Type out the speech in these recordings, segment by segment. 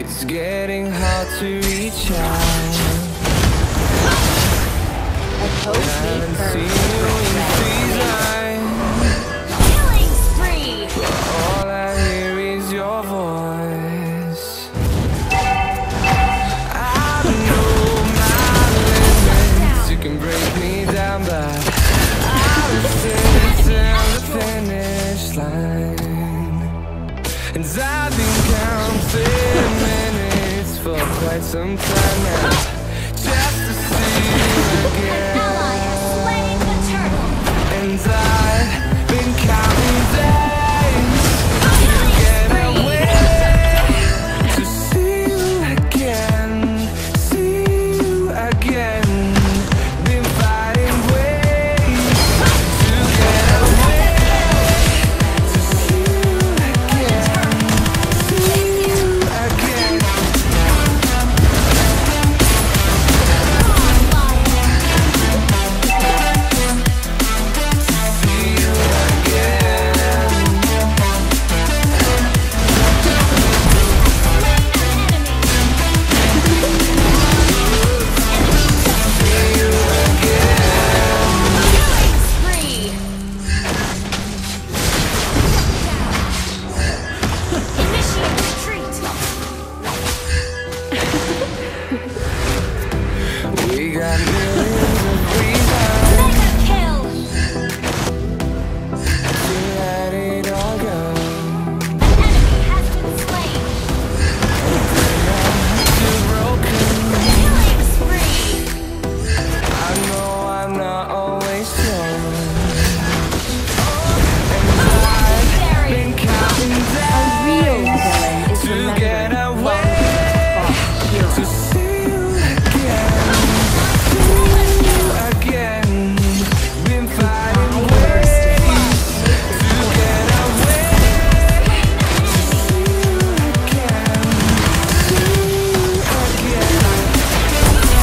It's getting hard to reach out. Haven't seen you in seasons. Killing spree. All I hear is your voice. I know my limits. You can break me down, but I'll stay till the finish line. And I've been counting minutes for quite some time now, just to see you again. Ally has slain the turtle. And I've been counting days to get away, to see you again, see you again. Been fighting ways to get away, to see you again, see you again. We got millions of reasons to let it all go. Too broken. I know I'm not always strong, and I've been counting days to get away, to see you again, see you again. Been fighting ways to get away, to see you again, see you again.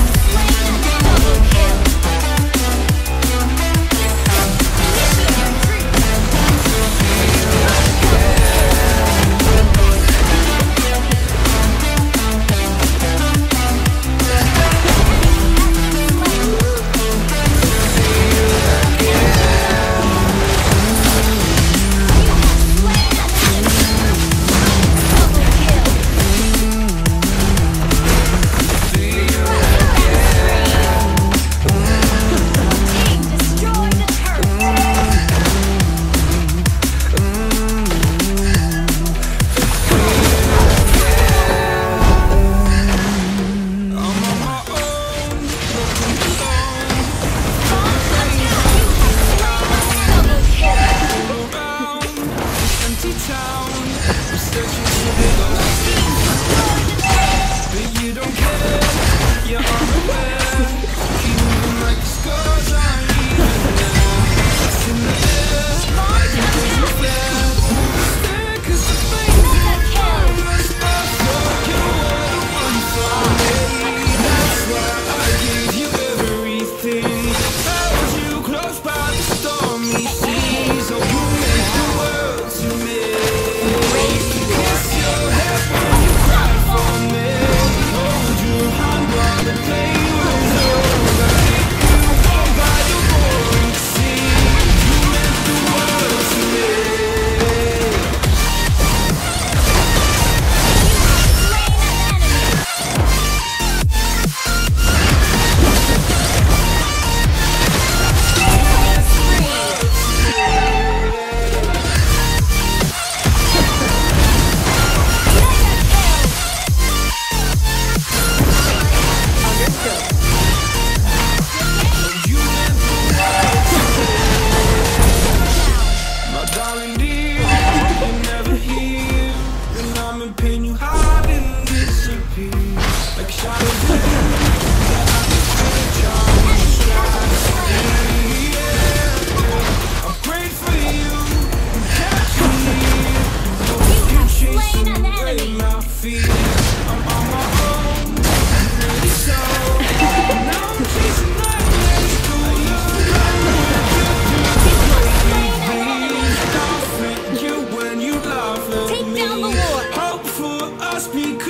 Take down the Lord. Hope for us.